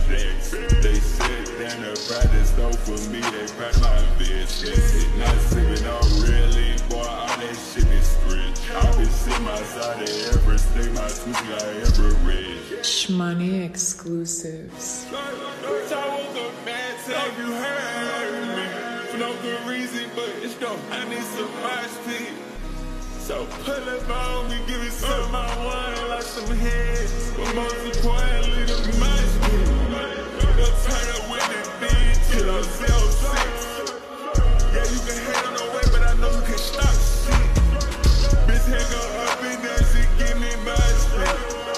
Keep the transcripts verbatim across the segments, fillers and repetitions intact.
Jacks. They said down the practice though for me, they practice my business. Not sipping on really, boy, all that shit is script. I been sitting outside the ever state, my tweets got ever read. Shmoney exclusives. I woke up mad, tell you heard me. For no good reason, but it's dope. I need some ice tea. So pull up on me, give me some I want, like some heads. But most importantly, the ice tea. They'll turn up with the bitch till I'm Z oh six. Yeah, you can hate on the way, but I know you can stop shit. Bitch, head go up and down, she give me my shit.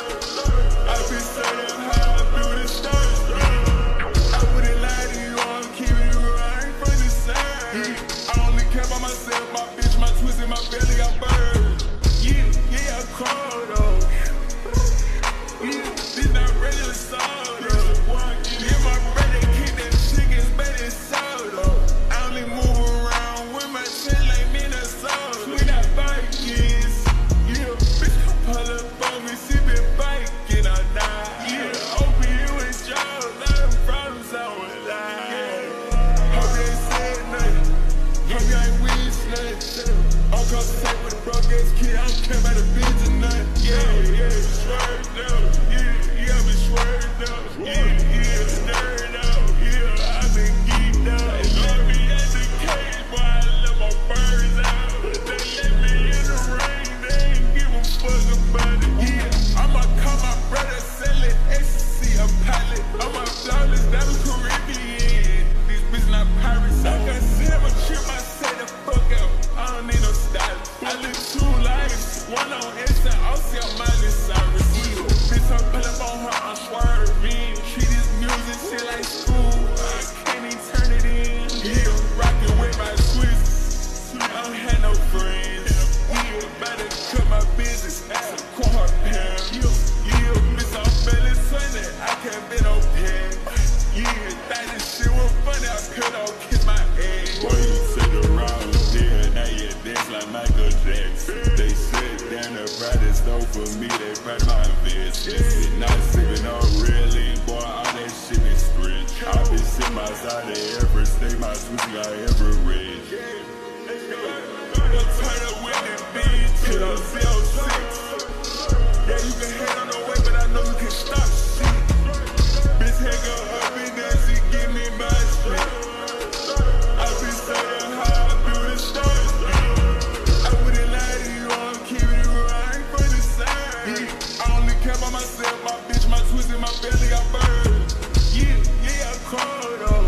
I been saying how I do the stars. I wouldn't lie to you, I'm keeping it right from the side. I only care about myself, my bitch, my twist in my belly, I'm bird. Yeah, yeah, I'm cold though. Yeah, this not regular soda. Yeah, my brother keep that chicken, but it's soda. I only move around with my chin like Minnesota. We not Vikings. Yeah, bitch, pull up on me, she been biking all night. Yeah, open you and Joe, lot of problems I would lie. Hope they ain't said nothing. Hope you ain't wish nothing. I'm gonna say with a broke ass kid, I don't care about a bitch or nothing. Yeah, yeah, swerved up. Yeah, yeah, I been swerved up. Yeah, yeah, nerd out. Yeah, I been geeked out. They let me at the cage, boy, I let my birds out. They let me in the rain, they ain't give a fuck about it. Yeah, I'ma call my brother, sell it, ecstasy, a pilot. I'ma flawless, that was Caribbean. These bitches not pirates. I got zero trip, I say the fuck out. I don't need no style. I live two lives, one on S and I'll see on Miley Cyrus. Yeah, bitch, I'm pull up on her, I'm swerving. Treat this music shit like school. I can't even turn it in. Yeah, rockin' with my Swiss. I don't have no friends. Yeah, about to cut my business as a quarter pound. Yeah, yeah, bitch, I'm feeling sunny. I can't be no pen. Yeah, that this shit was funny. I could all kiss my ass. Boy, you sit around there, now you dance like Michael Jackson. They sit down the practice though for me, they practice my business. Not sipping on really, boy, all that shit is script. I been sitting outside the ever state, my tweets got ever read. They'll turn up with the bitch till I'm Z oh six. Yeah, you can hate on the way, but I know you can stop shit. Bitch, head go up and down, she give me my shit. I been saying how I do the stars. I wouldn't lie to you, I'm keeping it right from the side. I only care about myself, my bitch, my twist in my belly, I'm bird. Yeah, yeah, I'm cold though.